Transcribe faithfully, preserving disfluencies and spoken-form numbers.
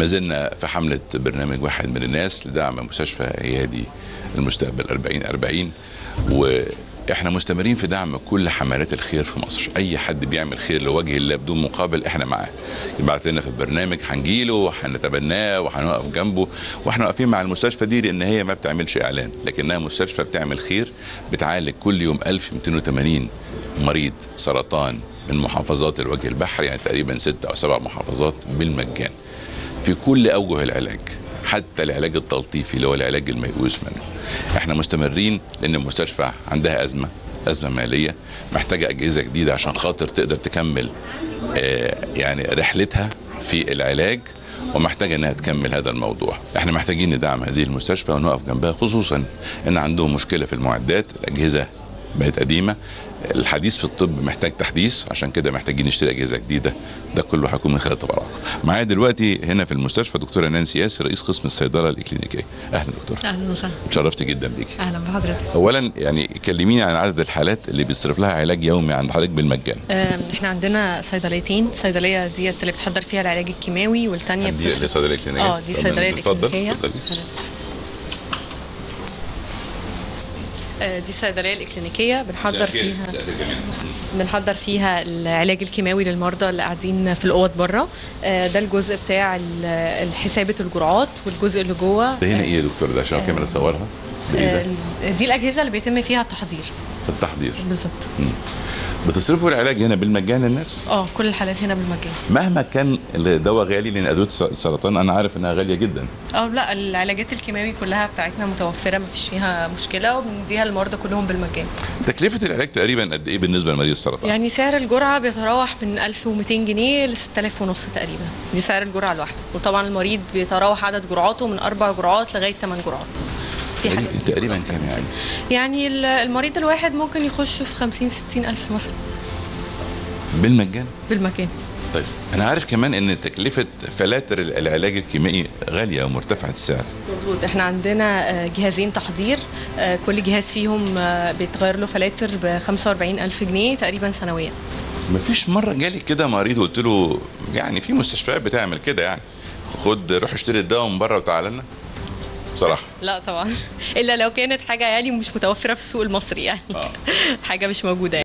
زلنا في حملة برنامج واحد من الناس لدعم مستشفى عيادي المستقبل أربعين أربعين، واحنا مستمرين في دعم كل حملات الخير في مصر. اي حد بيعمل خير لوجه الله بدون مقابل احنا معاه. يبعت لنا في البرنامج هنجيله وهنتبناه وهنقف جنبه، واحنا واقفين مع المستشفى دي لان هي ما بتعملش اعلان، لكنها مستشفى بتعمل خير، بتعالج كل يوم ألف ومئتين وثمانين مريض سرطان من محافظات الوجه البحري، يعني تقريبا ست او سبع محافظات بالمجان في كل اوجه العلاج، حتى العلاج التلطيفي اللي هو العلاج الميؤوس منه. احنا مستمرين لان المستشفى عندها ازمه ازمه ماليه، محتاجه اجهزه جديده عشان خاطر تقدر تكمل آه يعني رحلتها في العلاج، ومحتاجه انها تكمل هذا الموضوع. احنا محتاجين ندعم هذه المستشفى ونقف جنبها، خصوصا ان عندهم مشكله في المعدات، الاجهزه بقت قديمه، الحديث في الطب محتاج تحديث، عشان كده محتاجين نشتري اجهزه جديده. ده كله هيكون من خلال تبرعكم. معايا دلوقتي هنا في المستشفى دكتوره نانسي ياسر، رئيس قسم الصيدله الاكلينيكيه. اهلا دكتور. اهلا وسهلا. اتشرفت جدا بيكي. اهلا بحضرتك. اولا يعني كلميني عن عدد الحالات اللي بيصرف لها علاج يومي عند حضرتك بالمجان. احنا عندنا صيدليتين، صيدليه ديت اللي بتحضر فيها العلاج الكيماوي، والثانيه دي اللي صيدليه اكلينيكيه. اه دي صيدليه الاكلينيكيه. دي الصيدليه الاكلينيكيه بنحضر فيها بنحضر فيها العلاج الكيماوي للمرضى اللي قاعدين في الاوض بره. ده الجزء بتاع حسابه الجرعات، والجزء اللي جوه ده هنا ايه يا دكتور؟ ده عشان الكاميرا تصورها. دي الاجهزه اللي بيتم فيها التحضير. التحضير بالظبط. بتصرفوا العلاج هنا بالمجان للناس؟ اه كل الحالات هنا بالمجان مهما كان الدواء غالي، لان ادويه السرطان انا عارف انها غاليه جدا. اه لا، العلاجات الكيماوي كلها بتاعتنا متوفره، مفيش فيها مشكله، وبنديها للمرضى كلهم بالمجان. تكلفه العلاج تقريبا قد ايه بالنسبه لمريض السرطان؟ يعني سعر الجرعه بيتراوح من ألف ومئتين جنيه ل ستة آلاف ونص تقريبا، دي سعر الجرعه الواحده. وطبعا المريض بيتراوح عدد جرعاته من اربع جرعات لغايه ثمان جرعات. تقريبا كام يعني؟ يعني المريض الواحد ممكن يخش في خمسين ستين ألف مثلا بالمجان. بالمجان. طيب انا عارف كمان ان تكلفه فلاتر العلاج الكيميائي غاليه ومرتفعه السعر. مظبوط. احنا عندنا جهازين تحضير، كل جهاز فيهم بيتغير له فلاتر ب خمسة وأربعين ألف جنيه تقريبا سنويا. مفيش مره جالي كده مريض وقلت له يعني في مستشفيات بتعمل كده، يعني خد روح اشتري الدواء من بره وتعالى لنا؟ بصراحه لا طبعا، الا لو كانت حاجه يعني مش متوفره في السوق المصري، يعني آه. حاجه مش موجوده يعني.